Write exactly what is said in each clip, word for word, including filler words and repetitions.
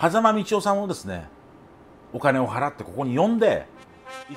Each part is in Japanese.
狭間道夫さんをですね、お金を払ってここに呼んで一緒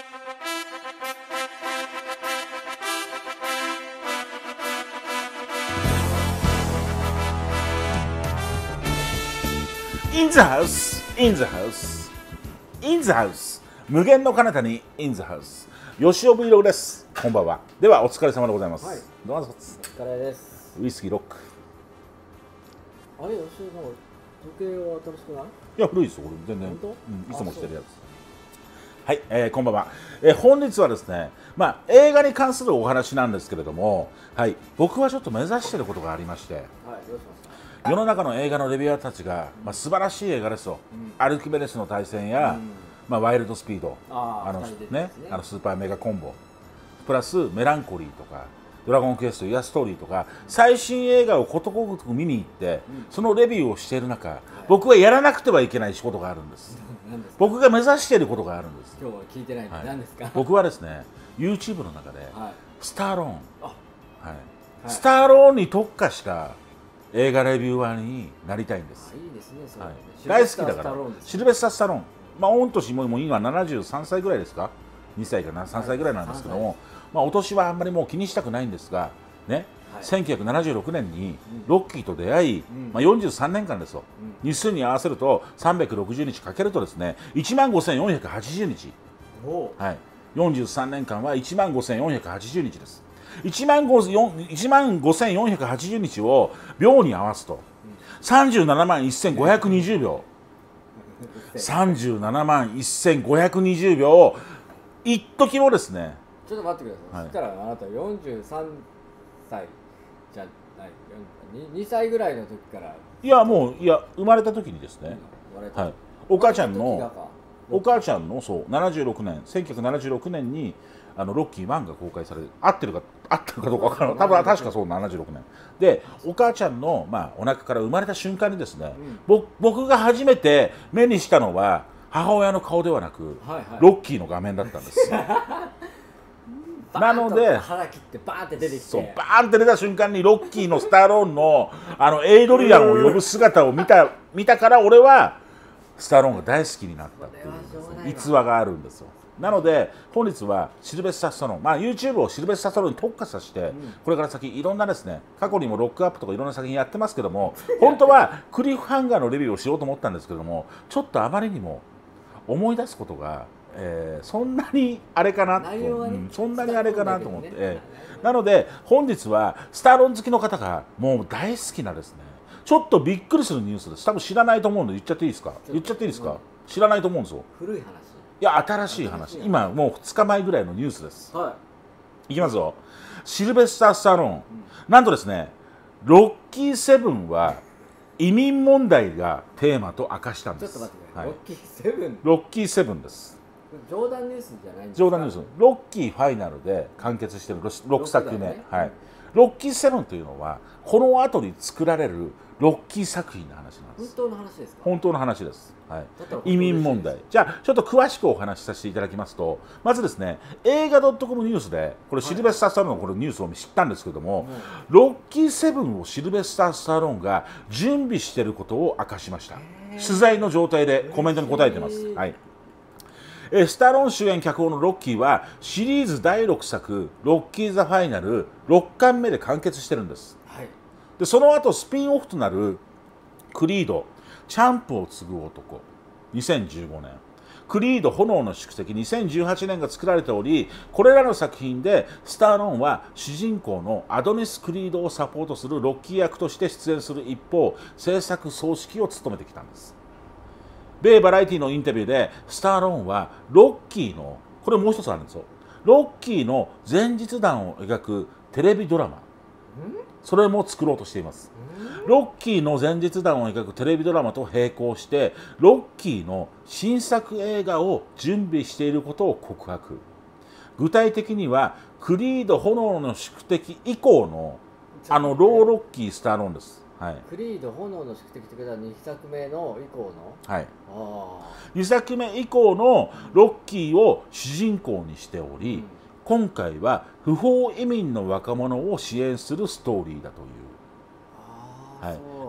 にインザハウス、インザハウス、インザハウス、無限の彼方にインザハウス、吉尾 Vlog です。こんばんは。ではお疲れ様でございます。はい、どうぞ。 お疲れです。 ウイスキーロック。 あれ、吉尾さん、時計は新しくない？ いや、古いですよ、これ全然。 本当？ うん、いつも着てるやつ。はい、えー、こんばんは。えー、本日はですね、まあ映画に関するお話なんですけれども、はい、僕はちょっと目指していることがありまして、はい、 どうしますか？ 世の中の映画のレビュアーたちが、まあ、素晴らしい映画ですよ、うん、アルキメデスの対戦や、うん、まあ、ワイルドスピード、あのね、あのスーパーメガコンボプラスメランコリーとかドラゴンクエスト、イヤストーリーとか最新映画をことごとく見に行って、うん、そのレビューをしている中、はい、僕はやらなくてはいけない仕事があるんです。僕が目指していることがあるんです。 今日は聞いてないんで、はい、何ですか？ 僕はですね YouTube の中で、はい、スターローン、はいはい、スターローンに特化した映画レビューアーになりたいんです。 いいですね、それ、 はい、大好きだから。シルベスター・スタローン、まあ御年ももう今ななじゅうさんさいぐらいですか、にさいかな、さんさいぐらいなんですけども、はい、まあお年はあんまりもう気にしたくないんですがね、はい、せんきゅうひゃくななじゅうろくねんにロッキーと出会い、うん、まあよんじゅうさんねんかんですよ、うん、日数に合わせるとさんびゃくろくじゅうにちかけるとですねいちまんごせんよんひゃくはちじゅうにち、はい、よんじゅうさんねんかんはいちまんごせんよんひゃくはちじゅうにちです。いちまんごせんよんひゃくはちじゅうにちを秒に合わすとさんじゅうななまんせんごひゃくにじゅうびょう、さんじゅうななまんせんごひゃくにじゅうびょうを一時もですね。 ちょっと待ってください、はい、そしたらあなたよんじゅうさんさいじゃない、にさいぐらいの時から。 いやもういや生まれた時にですね、はい、お母ちゃんのお母ちゃんのそうななじゅうろくねんせんきゅうひゃくななじゅうろくねんにあのロッキーワンが公開される、合ってるか合ってるかどうか分からない、多分確かそうななじゅうろくねんで、お母ちゃんの、まあ、お腹から生まれた瞬間にですね、うん、僕が初めて目にしたのは母親の顔ではなく、はいはい、ロッキーの画面だったんですなので腹切ってバーンって出てきて、 そうバーンって出た瞬間にロッキーのスタローンのあのエイドリアンを呼ぶ姿を見た見たから俺はスタローンが大好きになったっていう逸話があるんですよ。なので本日はシルベスター・スタローン、まあ、YouTube をシルベスター・スタローンに特化させて、うん、これから先いろんなですね、過去にもロックアップとかいろんな作品やってますけども本当はクリフハンガーのレビューをしようと思ったんですけども、ちょっとあまりにも思い出すことが、えー、そんなにあれかなと、ね、うん、そんなにあれかなと思って、ね、えー、なので本日はスタローン好きの方がもう大好きなですね、ちょっとびっくりするニュースです。多分知らないと思うんで言っちゃっていいですか？言っちゃっていいですか？知らないと思うんですよ。 古い話？ いや新しい話、今もうふつかまえぐらいのニュースです。はい、いきますよ。シルベスター・スタローン、うん、なんとですねロッキーセブンは移民問題がテーマと明かしたんです。 ちょっと待ってください、はい、ロッキーセブン、 ロッキーセブンです。 冗談ニュースじゃないんですか？ 冗談ニュース、ロッキーファイナルで完結しているろくさくめ、ね、はい、ロッキーセブンというのはこの後に作られるロッキー作品の話なんです。 本当の話ですか？本当の話です。はい、移民問題。じゃあちょっと詳しくお話しさせていただきますと、まずですね映画 .com ニュースでこれシルベスター・スタローンのこのニュースを知ったんですけども、はい、ロッキーセブンをシルベスター・スタローンが準備していることを明かしました。取材の状態でコメントに答えてます。はい、スタローン主演脚本のロッキーはシリーズだいろくさくロッキー・ザ・ファイナルろっかんめで完結してるんです。はい、でその後スピンオフとなるクリードチャンプを継ぐ男にせんじゅうごねん、クリード炎の宿敵にせんじゅうはちねんが作られており、これらの作品でスタローンは主人公のアドニス・クリードをサポートするロッキー役として出演する一方、制作総指揮を務めてきたんです。米バラエティのインタビューでスタローンはロッキーのこれもう一つあるんですよ、ロッキーの前日談を描くテレビドラマ、それも作ろうとしています。ロッキーの前日談を描くテレビドラマと並行してロッキーの新作映画を準備していることを告白。具体的にはクリード炎の宿敵以降のあのローロッキー・スタローンです。はい、 クリード炎の宿敵ということはにさくめの以降の、 はい、あにさくめ以降のロッキーを主人公にしており、うん、今回は不法移民の若者を支援するストーリーだという。はい、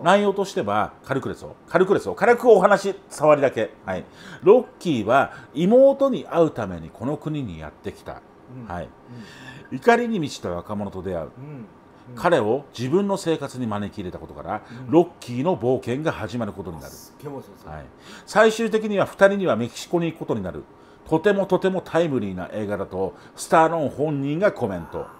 内容としては軽くですよ軽くですよ軽くお話触りだけ、はい、ロッキーは妹に会うためにこの国にやってきた、うんはいうん、怒りに満ちた若者と出会う、うんうん、彼を自分の生活に招き入れたことから、うん、ロッキーの冒険が始まることになる、はい、最終的にはふたりにはメキシコに行くことになる。とてもとてもタイムリーな映画だとスタローン本人がコメント、はい、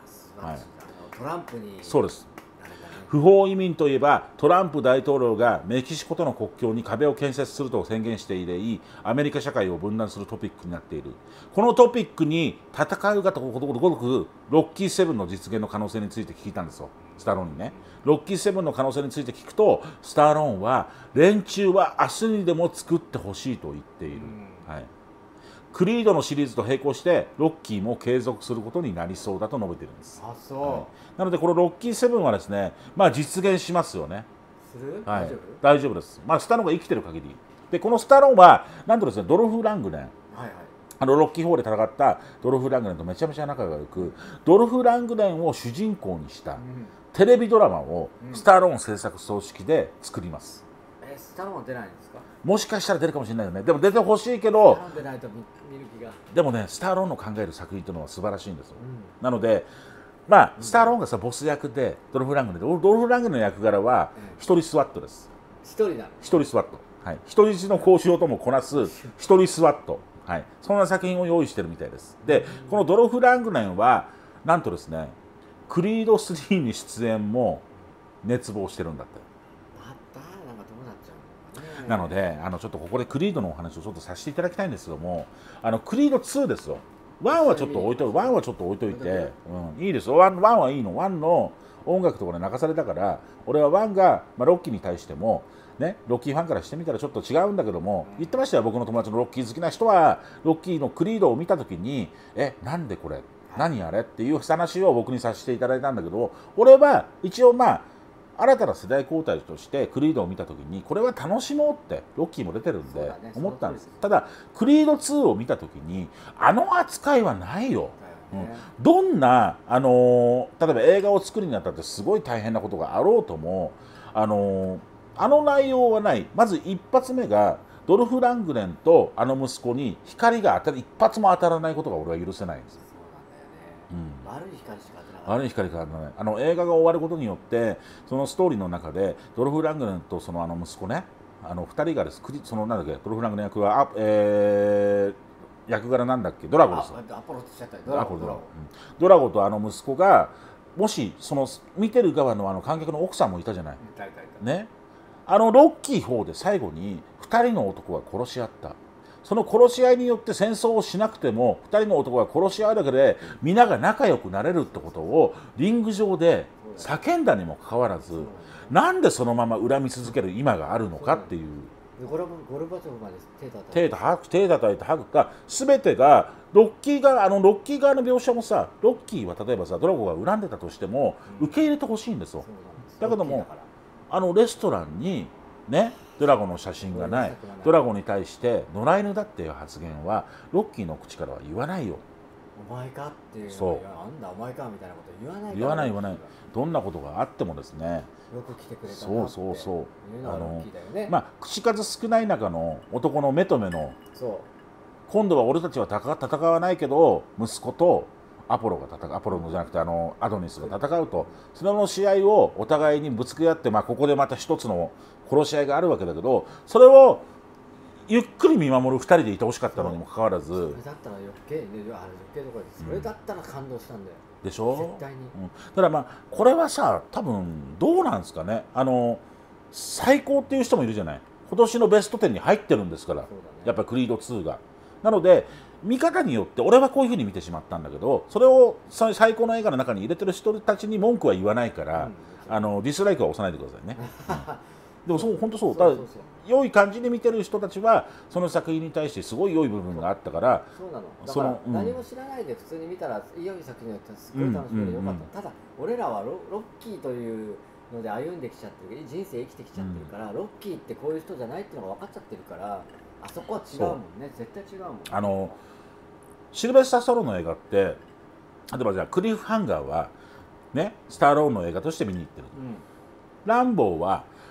トランプにそうです不法移民といえばトランプ大統領がメキシコとの国境に壁を建設すると宣言して以来アメリカ社会を分断するトピックになっている。このトピックに戦うがとごとくロッキーセブンの実現の可能性について聞いたんですよスタローンにね。ロッキーセブンの可能性について聞くとスタローンは連中は明日にでも作ってほしいと言っている、はい、クリードのシリーズと並行してロッキーも継続することになりそうだと述べているんです。 あ、そう、 はい、なのでこのロッキーセブンはですね、まあ、実現しますよね。 する、 はい、 大丈夫大丈夫です、まあ、スタローンが生きてる限りでこのスタローンはなんとですねドルフ・ラングレン、はいはい、あのロッキーフォーで戦ったドルフ・ラングレンとめちゃめちゃ仲が良くドルフ・ラングレンを主人公にした、うん、テレビドラマをスタローン制作総指揮で作ります、 うん、えスタローンは出ないんですか。 もしかしたら出るかもしれないよね。でも出てほしいけど出ないと見る気がでもねスタローンの考える作品というのは素晴らしいんですよ、うん、なのでまあ、うん、スタローンがさボス役でドルフ・ラングレンでドルフ・ラングレンの役柄は一人スワットです。 一人なの一人スワット、はい、人質の交渉ともこなす一人スワット、はい、そんな作品を用意しているみたいです。でこのドルフ・ラングレンはなんとですねクリードスリーに出演も熱望してるんだって。なのであのちょっとここでクリードのお話をちょっとさせていただきたいんですけどもあのクリードツーですよ。ワンはちょっと置いといてワンはちょっと置いといて、うん、いいですよ。ワンはいいの。ワンの音楽とかで泣かされたから俺はワンが、まあ、ロッキーに対してもねロッキーファンからしてみたらちょっと違うんだけども言ってましたよ。僕の友達のロッキー好きな人はロッキーのクリードを見た時にえなんでこれ何あれっていう話を僕にさせていただいたんだけど俺は一応まあ新たな世代交代としてクリードを見たときにこれは楽しもうってロッキーも出てるんで思ったんです。ただクリードツーを見たときにあの扱いはないよ、うん、どんな、あのー、例えば映画を作るにあたってすごい大変なことがあろうとも、あのー、あの内容はない。まず一発目がドルフ・ラングレンとあの息子に光が当たる一発も当たらないことが俺は許せないんです。 うん、悪い光しか当たらない。 悪い光かないあの映画が終わることによってそのストーリーの中でドルフ・ラングレンとそのあの息子ねあのふたりがですそのなんだっけドルフ・ラングレン役はあ、えー、役柄なんだっけドラゴですよ。 アポロって言っちゃったドラゴドラゴ、うん、ドラゴとあの息子がもしその見てる側のあの観客の奥さんもいたじゃない、ね、あのロッキーフォーで最後にふたりの男が殺し合った。その殺し合いによって戦争をしなくてもふたりの男が殺し合うだけで皆が仲良くなれるってことをリング上で叫んだにもかかわらずなんでそのまま恨み続ける今があるのかっていう。 ゴルバチョフまで手叩いてハグが全てがロッキー側あのロッキー側の描写もさロッキーは例えばさドラゴが恨んでたとしても受け入れてほしいんですよ。だけどもあのレストランにねドラゴンの写真がないドラゴンに対して野良犬だっていう発言はロッキーの口からは言わないよ。 お前かっていうそうなんだお前かみたいなこと言わない言わない言わないどんなことがあってもですねよく来てくれたなってそうそうそうあのまあ口数少ない中の男の目と目の今度は俺たちは戦わないけど息子とアポロが戦うアポロのじゃなくてあのアドニスが戦うとその試合をお互いにぶつけ合って、まあ、ここでまた一つの殺し合いがあるわけだけどそれをゆっくり見守るふたりでいてほしかったのにもかかわらずそれだったら余計余計とかそれだったら感動したんだよ、 でしょ絶対に、 うん、ただまあこれはさ多分どうなんですかねあの最高っていう人もいるじゃない今年のベストテンに入ってるんですから、ね、やっぱりクリードツーがなので見方によって俺はこういうふうに見てしまったんだけどそれを最高の映画の中に入れてる人たちに文句は言わないから、うん、あのディスライクは押さないでくださいね、うん、でもそう本当そうだ良い感じで見てる人たちはその作品に対してすごい良い部分があったからそうなのだからその、うん、何も知らないで普通に見たら良い作品だったらすごい楽しめてよかった、うんうんうん、ただ俺らは ロ, ロッキーというので歩んできちゃってる人生生きてきちゃってるから、うん、ロッキーってこういう人じゃないっていうのが分かっちゃってるからあそこは違うもんね絶対違うもん、ね、 あのシルベスター・スタローンの映画って例えばじゃあクリフハンガーはねスタローンの映画として見に行ってる、うん、ランボーは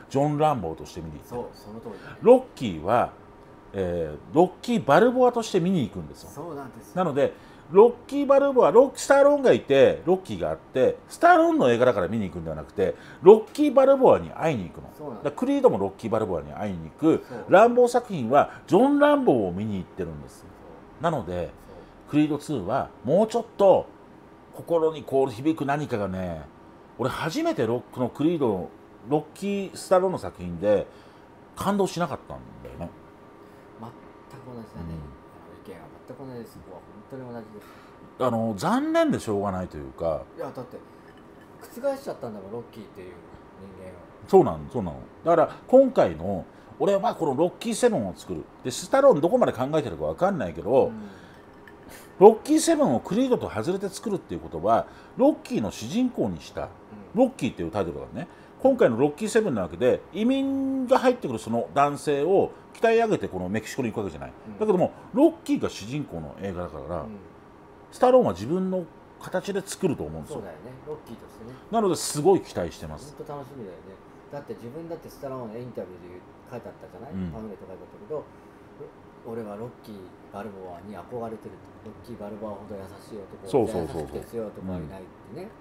ジョン・ランボーとして見に行ってる。 そうその通りだね。 ロッキーは、えーロッキー・バルボアとして見に行くんですよ。 そうなんですよ。 なのでロッキー・バルボア、ロッキー・スタローンがいてロッキーがあって、スタローンの映画だから見に行くんではなくて、ロッキー・バルボアに会いに行くの。 そうなんです。 だからクリードもロッキー・バルボアに会いに行く。 そうランボー作品はジョン・ランボーを見に行ってるんです。 そうなのでそクリードツーはもうちょっと心にこう響く何かがね、俺初めてロックのクリードのロッキー・スタローンの作品で感動しなかったんだよね。 う全く同じだね。意見は全く同じです。ここは本当に同じです。 あの残念でしょうがないというか、 いやだって覆しちゃったんだもん、ロッキーっていう人間を。 そうなのそうなの。だから今回の俺はこのロッキーセブンを作るで、スタローンどこまで考えてるか分かんないけど、 うんロッキーセブンをクリードと外れて作るっていうことはロッキーの主人公にしたロッキーっていうタイトルがね、今回のロッキーセブンなわけで、移民が入ってくるその男性を鍛え上げてこのメキシコに行くわけじゃない、 うんだけどもロッキーが主人公の映画だから、 うんスタローンは自分の形で作ると思うんですよ。 そうだよね、ロッキーとしてね。 なのですごい期待してます。 本当楽しみだよね。だって自分だってスタローンのインタビューで書いてあったじゃない、 うんパンフレット書いてあったけど、俺はロッキー・バルボアに憧れてると。ロッキー・バルボアほど優しい男、 そうそうそうそう優しくて強い男はいないってね、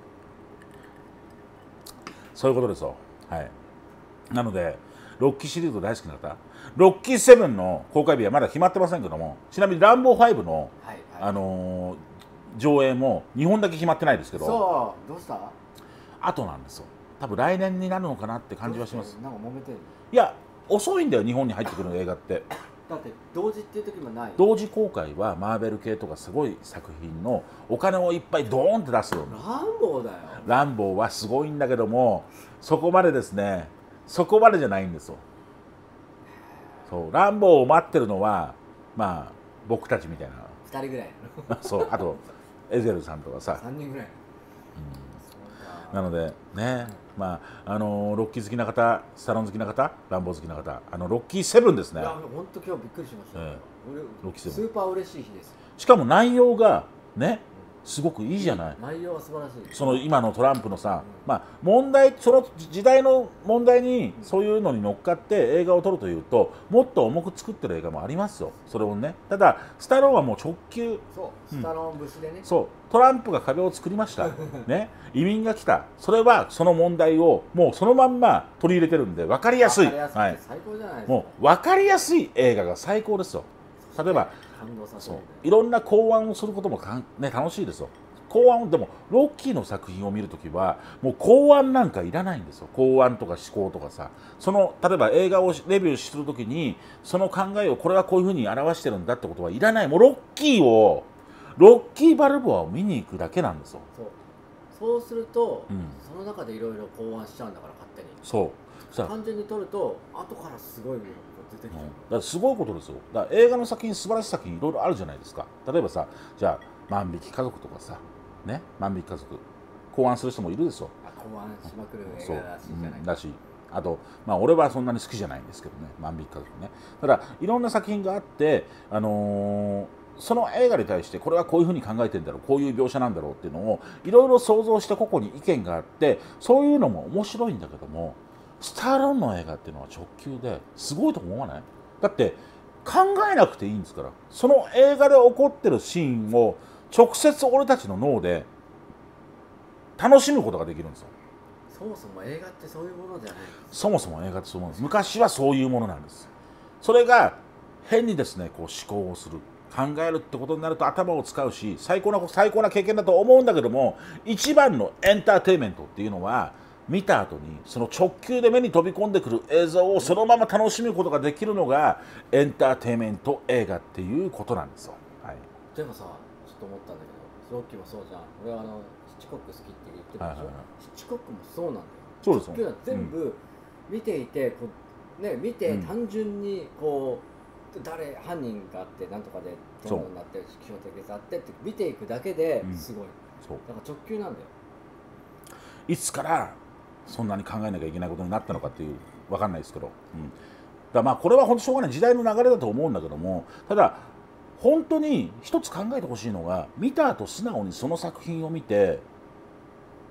そういうことですよ。はい。なのでロッキーシリーズ大好きな方、ロッキーセブンの公開日はまだ決まってませんけども、ちなみにランボーファイブの、 はいはい、 あのー上映も日本だけ決まってないですけど、 そうどうした後なんですよ。多分来年になるのかなって感じはします。 なんか揉めてる。 いや遅いんだよ、日本に入ってくる映画って。 だって同時っていう時もない。 同時公開はマーベル系とかすごい作品のお金をいっぱいドーンって出すよ。 ランボーだよ。 ランボーはすごいんだけども、そこまでですね、そこまでじゃないんですよ。そうランボーを待ってるのはまあ僕たちみたいなふたりぐらいそうあとエゼルさんとかさ、 さんにんぐらい、 うん、なのでね、まああのーロッキー好きな方、スタローン好きな方、ランボー好きな方、あのロッキーセブンですね。 いや本当今日びっくりしましたよ、 ええ俺ロッキーセブンスーパー嬉しい日です。 しかも内容がねすごくいいじゃない。 内容は素晴らしい。 その今のトランプのさ、まあ、問題、その時代の問題にそういうのに乗っかって映画を撮るというと、もっと重く作ってる映画もありますよ、それをね。ただスタローンはもう直球、 そうスタローン節でね、 そうトランプが壁を作りました、ね、移民が来た、それはその問題をもうそのまんま取り入れてるんで分かりやすい、 わかりやすくてはい、 最高じゃないですか。 もう分かりやすい映画が最高ですよ。例えば感動させそうるいろんな考案をすることもかん、ね、楽しいですよ。考案でもロッキーの作品を見るときはもう考案なんかいらないんですよ。考案とか思考とかさ、その例えば映画をレビューするときにその考えをこれはこういうふうに表してるんだってことはいらない。もうロッキーをロッキーバルボアを見に行くだけなんですよ。 そうそうすると、 うんその中でいろいろ考案しちゃうんだから勝手に。 そうさ、 単純に撮ると後からすごいのが出てきちゃう、 うんだからすごいことですよ。だから映画の作品、素晴らしい作品いろいろあるじゃないですか。例えばさ、じゃあ万引き家族とかさ、ね、万引き家族考案する人もいるですよ。 あ考案しまくる映そう画らしいじゃない、 うんだし、あと、まあ、俺はそんなに好きじゃないんですけどね、万引き家族ね。ただいろんな作品があって、あのーその映画に対してこれはこういうふうに考えてんだろう、こういう描写なんだろうっていうのをいろいろ想像して個々に意見があって、そういうのも面白いんだけども、スタローンの映画っていうのは直球ですごいと思わない？だって考えなくていいんですから。その映画で起こってるシーンを直接俺たちの脳で楽しむことができるんですよ。 そもそも映画ってそういうものじゃない。 そもそも映画ってそういうものです。昔はそういうものなんです。それが変にですね、こう思考をする、考えるってことになると頭を使うし、最高な最高な経験だと思うんだけども、一番のエンターテインメントっていうのは見た後にその直球で目に飛び込んでくる映像をそのまま楽しむことができるのがエンターテインメント映画っていうことなんですよ。はい、 でもさ、ちょっと思ったんだけど、ロッキーもそうじゃん。俺はあのヒッチコック好きって言ってるでしょ、 はいはいはい、 ヒッチコックもそうなんだよ。 そうですよ。 直球は全部見ていて、こうね、見て単純にこう、誰犯人があってなんとかでどんどんなって気象的あってって見ていくだけですごい、うん、そうだから直球なんだよ。 いつからそんなに考えなきゃいけないことになったのかっていう分かんないですけど、うん、だまあこれは本当しょうがない時代の流れだと思うんだけども、ただ本当に一つ考えてほしいのが、見た後素直にその作品を見て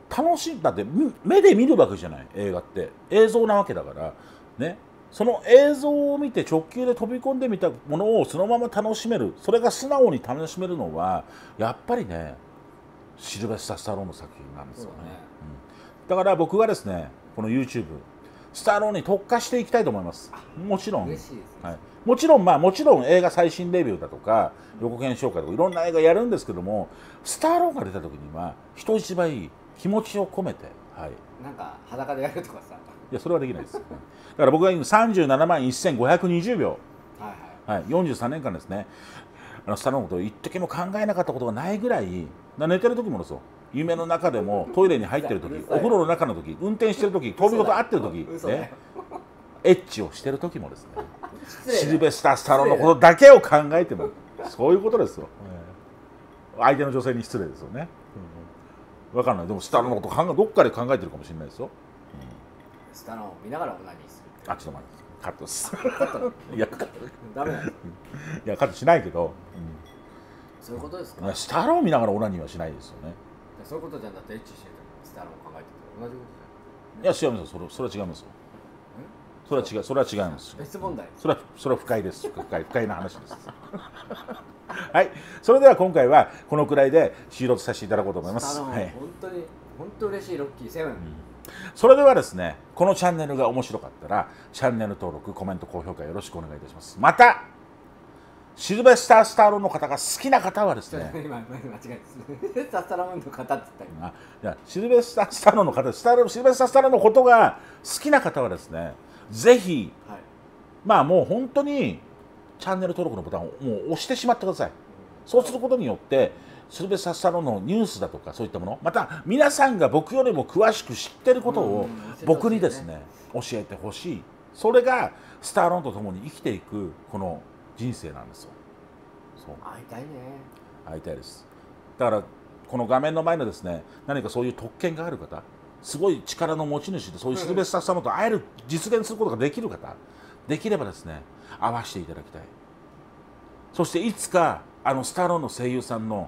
楽しいだって目で見るわけじゃない、映画って映像なわけだからね。その映像を見て直球で飛び込んでみたものをそのまま楽しめる、それが素直に楽しめるのはやっぱりねシルベスター・スタローンの作品なんですよね。うん、だから僕はですねこの YouTube スタローンに特化していきたいと思います。もちろん、はい、もちろんまあもちろん映画最新レビューだとか予告編紹介とかいろんな映画やるんですけども、スタローンが出た時には人一倍気持ちを込めて、はい、 なんか裸でやるとかさ、 いやそれはできないです。だから僕が今さんじゅうななまんせんごひゃくにじゅうびょう、はいはいはい、よんじゅうさんねんかんですね、あのスタローンのことを一時も考えなかったことがないぐらい、寝てる時もですよ、夢の中でもトイレに入ってる時、お風呂の中の時、運転してる時、飛び事会ってる時、ね、エッチをしてる時もですねシルベスター・スタローンのことだけを考えても、そういうことですよ。相手の女性に失礼ですよね。分かんない、でもスタローンのこと考えどっかで考えてるかもしれないですよ。 スタローンを見ながらオナニーする。 あ、ちょっと待って、カットです。 カットいや、 ダメなんです。 いや、カットしないけど、うん、 そういうことですか。 スタローン見ながらオナニーはしないですよね。 そういうことじゃなくてエッチしてるスタローン考えてて同じことじゃない。いや、違いますよ。それ、それは違いますよ。それは違う、それは違います。 別問題。 それは、それは不快です。不快、不快な話です。はい、それでは今回はこのくらいで終了させていただこうと思います。 はい、本当に本当嬉しいロッキーセブン。うん、 それではですね、このチャンネルが面白かったらチャンネル登録、コメント、高評価よろしくお願いいたします。またシルベスター・スタローンの方が好きな方はですね、 今間違えた。シルベスター・スタローンの方って言ったあ、いやシルベスター・スタローンの方、スタロシルベスター・スタローンのことが好きな方はですね、ぜひ、はい、まあもう本当にチャンネル登録のボタンをもう押してしまってください。そうすることによってシルベスター・スタローンのニュースだとかそういったもの、また皆さんが僕よりも詳しく知っていることを僕にですね教えてほしい。それがスタローンと共に生きていくこの人生なんですよ。そう、 会いたいね。 会いたいです。だからこの画面の前のですね、何かそういう特権がある方、すごい力の持ち主でそういうシルベスター・スタローンと会える、実現することができる方、できればですね会わせていただきたい。そしていつかあのスタローンの声優さんの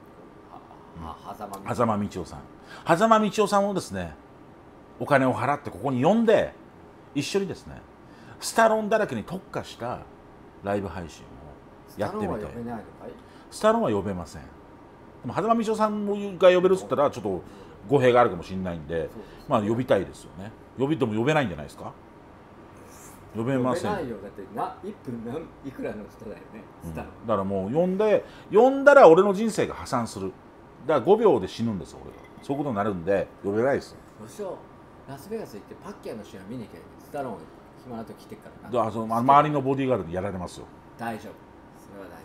狭間道夫さん、狭間道夫さんをですねお金を払ってここに呼んで一緒にですねスタローンだらけに特化したライブ配信をやってみたい。スタローンは呼べません。でも狭間道夫さんが呼べるっつったらちょっと語弊があるかもしれないんで、まあ呼びたいですよね。呼びても呼べないんじゃないですか。呼べません。 呼べないよ。だってないっぷん何いくらの人だよね、 うん、だからもう呼んで呼んだら俺の人生が破産する。だからごびょうで死ぬんですよ俺が。そういうことになるんで呼べないですよ。 どうしよう、ラスベガス行ってパッキャーの試合見に行けばスタローン暇な時来てからな。 だからその周りのボディーガードにやられますよ。 大丈夫、それは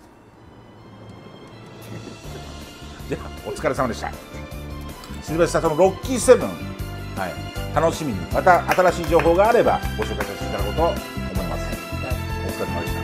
大丈夫。 ではお疲れ様でした。シルベスターのロッキーセブン、はい、楽しみにまた新しい情報があればご紹介させていただこうと思います。お疲れ様でした。